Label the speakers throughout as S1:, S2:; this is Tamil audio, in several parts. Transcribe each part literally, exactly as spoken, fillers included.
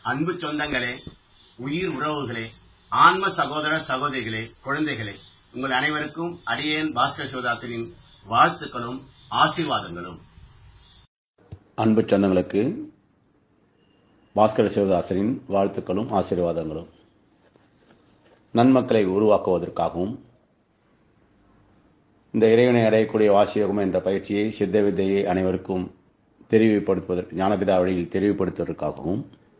S1: அன்பு சொந்தங்களே, உயிர் உறவுகளே, ஆன்ம சகோதர சகோதரிகளே, குழந்தைகளே, உங்கள் அனைவருக்கும் அடியேன் பாஸ்கர சிவதாசனின் வாழ்த்துக்களும் ஆசீர்வாதங்களும்.
S2: அன்பு சொந்தங்களுக்கு பாஸ்கர சிவதாசனின் வாழ்த்துக்களும் ஆசீர்வாதங்களும். நன்மக்களை உருவாக்குவதற்காகவும் இந்த இறைவனை அடையக்கூடிய வாசியோகம் என்ற பயிற்சியை சித்த வித்தையை அனைவருக்கும் தெரிவுபடுத்துவதற்கு ஞானபிதா வழியில் தெரிவுபடுத்துவதற்காகவும்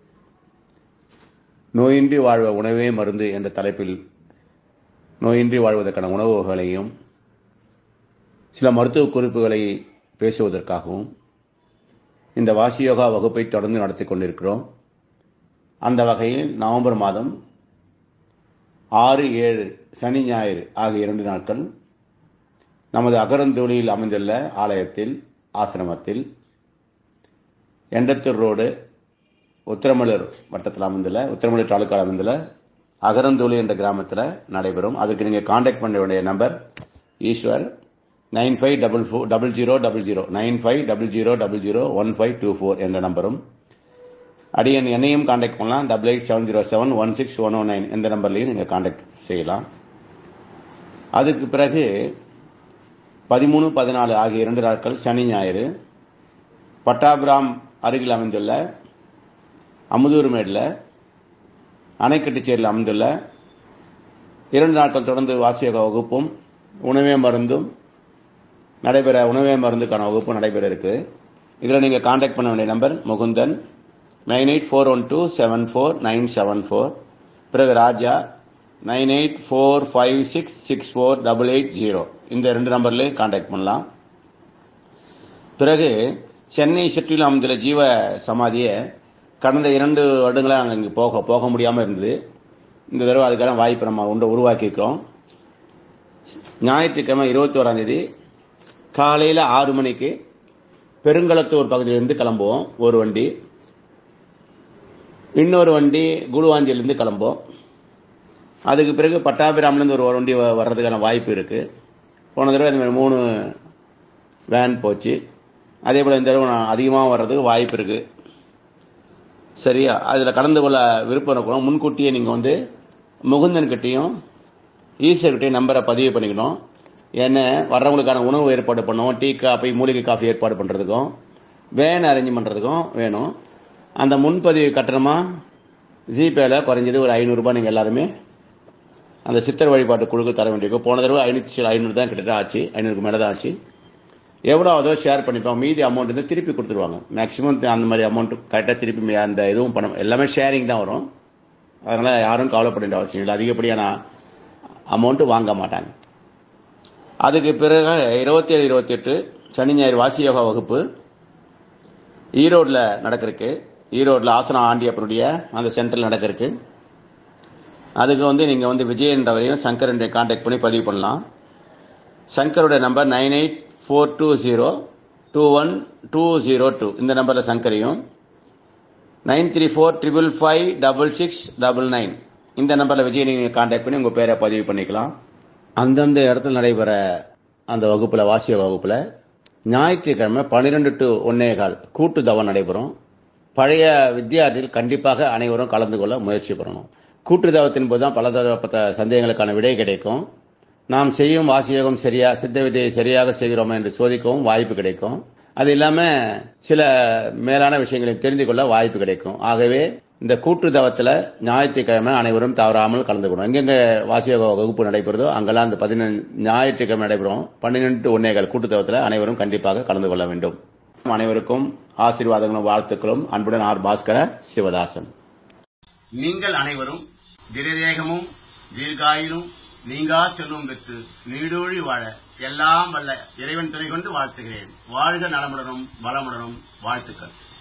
S2: நோயின்றி வாழ்வ உணவே மருந்து என்ற தலைப்பில் நோயின்றி வாழ்வதற்கான உணவு வகைகளையும் சில மருத்துவ குறிப்புகளை பேசுவதற்காகவும் இந்த வாசியோகா வகுப்பை தொடர்ந்து நடத்தி கொண்டிருக்கிறோம். அந்த வகையில் நவம்பர் மாதம் ஆறு ஏழு சனி ஞாயிறு ஆகிய இரண்டு நாட்கள் நமது அகரந்தூளியில் அமைந்துள்ள ஆலயத்தில் ஆசிரமத்தில் எண்டத்தூர் ரோடு உத்திரமலூர் வட்டத்தில் அமைந்துள்ள உத்திரமலூர் தாலுக்காவில் அமைந்துள்ள அகரந்தூளி என்ற கிராமத்தில் நடைபெறும். அதுக்கு நீங்கள் கான்டாக்ட் பண்ண வேண்டிய number Eswar nine five double four double zero double zero nine five double zero double zero one five two four என்ற நம்பரும், அடியன் என்னையும் கான்டாக்ட் பண்ணலாம் double eight seven zero seven one six one one nine எந்த நம்பர்லையும் நீங்கள் கான்டாக்ட் செய்யலாம். அதுக்கு பிறகு பதிமூணு பதினாலு ஆகிய இரண்டு நாட்கள் சனி ஞாயிறு பட்டாபிராம் அருகில் அமைந்துள்ள அமுதூர்மேடில் அணைக்கட்டுச்சேரியில் அமைந்துள்ள இரண்டு நாட்கள் தொடர்ந்து வாசியோக வகுப்பும் உணவே மருந்தும் நடைபெற உணவே மருந்துக்கான வகுப்பு நடைபெற இருக்கு. இதில் நீங்கள் கான்டாக்ட் பண்ண வேண்டிய number Mukundan nine eight four one two seven four nine seven four, பிறகு Raja nine eight four five six six four double eight zero இந்த ரெண்டு நம்பர்லேயும் கான்டாக்ட் பண்ணலாம். பிறகு சென்னை சுற்றிலும் அமைந்துள்ள ஜீவ சமாதியை கடந்த இரண்டு வருடங்களாக நாங்கள் இங்கே போக போக முடியாமல் இருந்தது. இந்த தடவை அதுக்கான வாய்ப்பு நம்ம ஒன்று உருவாக்கியிருக்கிறோம். ஞாயிற்றுக்கிழமை இருபத்தி ஓராம் தேதி காலையில் ஆறு மணிக்கு பெருங்களத்தூர் பகுதியிலிருந்து கிளம்புவோம் ஒரு வண்டி, இன்னொரு வண்டி குருவாஞ்சியிலிருந்து கிளம்புவோம். அதுக்கு பிறகு பட்டாபிராமிலிருந்து ஒரு வண்டி வர்றதுக்கான வாய்ப்பு இருக்கு. போன தடவை இந்த மாதிரி மூணு வேன் போச்சு. அதே போல இந்த தடவை அதிகமாக வர்றதுக்கு வாய்ப்பு இருக்கு. சரியா, அதில் கலந்து கொள்ள விருப்பம் இருக்கணும். முன்கூட்டியே நீங்கள் வந்து முகுந்தன் கிட்டையும் ஈஸ்வர்கிட்டையும் நம்பரை பதிவு பண்ணிக்கணும். ஏன்னா வர்றவங்களுக்கான உணவு ஏற்பாடு பண்ணுவோம், டீ காஃபி மூலிகை காஃபி ஏற்பாடு பண்ணுறதுக்கும் வேன் அரேஞ்ச் பண்ணுறதுக்கும் வேணும். அந்த முன்பதிவு கட்டணமாக ஜிபேல குறைஞ்சது ஒரு ஐநூறுரூபா நீங்கள் எல்லாருமே அந்த சித்தர் வழிபாட்டு குழுக்கு தர வேண்டியிருக்கும். போன தடவை ஐநூற்றி ஐநூறு தான் கிட்டத்தட்ட ஆச்சு, ஐநூறுக்கு மேலே தான் ஆச்சு. எவ்வளோ அதோ ஷேர் பண்ணிப்போம், மீதி அமௌண்ட் வந்து திருப்பி கொடுத்துருவாங்க. மேக்ஸிமம் அந்த மாதிரி அமௌண்ட் கரெக்டாக திருப்பி அந்த இதுவும் பண்ண எல்லாமே ஷேரிங் தான் வரும். அதனால் யாரும் கவலைப்பட வேண்டிய அவசியம் இல்லை, அதிகப்படியான அமௌண்ட்டு வாங்க மாட்டாங்க. அதுக்கு பிறகு இருபத்தி ஏழு இருபத்தி எட்டு சனி ஞாயிறு வாசியோகா வகுப்பு ஈரோடில் நடக்கிறதுக்கு, ஈரோடில் ஆசனா ஆண்டியப்பனுடைய அந்த சென்டரில் நடக்கிறதுக்கு. அதுக்கு வந்து நீங்கள் வந்து விஜய் என்றவரையும் சங்கர் என்ற கான்டாக்ட் பண்ணி பதிவு பண்ணலாம். சங்கருடைய number nine eight four two zero two one two zero two இந்த நம்பரில் சங்கரையும், nine three four triple five double six double nine இந்த நம்பரில் விஜய் நீங்கள் கான்டாக்ட் பண்ணி உங்கள் பேரை பதிவு பண்ணிக்கலாம். அந்தந்த இடத்துல நடைபெற அந்த வகுப்பில் வாசிய வகுப்பில் ஞாயிற்றுக்கிழமை பன்னிரெண்டு டு ஒன்னே கால் கூட்டு தவம் நடைபெறும். பழைய வித்தியார்த்திகள் கண்டிப்பாக அனைவரும் கலந்து கொள்ள முயற்சி பண்ணணும். கூட்டு தவத்தின் போது தான் பலதரப்பட்ட சந்தேகங்களுக்கான விடை கிடைக்கும். நாம் செய்யும் வாசியோகம் சரியா, சித்த விதையை சரியாக செய்கிறோமா என்று சோதிக்கவும் வாய்ப்பு கிடைக்கும். அது இல்லாம சில மேலான விஷயங்களை தெரிந்து கொள்ள வாய்ப்பு கிடைக்கும். ஆகவே இந்த கூட்டு தவத்தில் ஞாயிற்றுக்கிழமை அனைவரும் தவறாமல் கலந்து கொள்ளணும். எங்கெங்க வாசியோக வகுப்பு நடைபெறுதோ அங்கெல்லாம் அந்த பதினெண்டு ஞாயிற்றுக்கிழமை நடைபெறும். பன்னிரெண்டு ஒன்னேகால் கூட்டு தவத்தில் அனைவரும் கண்டிப்பாக கலந்து கொள்ள வேண்டும். அனைவருக்கும் ஆசீர்வாதங்களும் வாழ்த்துக்களும். அன்புடன் ஆர் பாஸ்கர சிவதாசன்.
S1: நீங்கள் அனைவரும் திடதேகமும் தீர்காயிலும் நீங்கா செல்வம் பெற்று நீடூழி வாழ எல்லாம் வல்ல இறைவன் துணை கொண்டு வாழ்த்துகிறேன். வாழ்க நலமுடனும் வளமுடனும் வாழ்த்துக்கள்.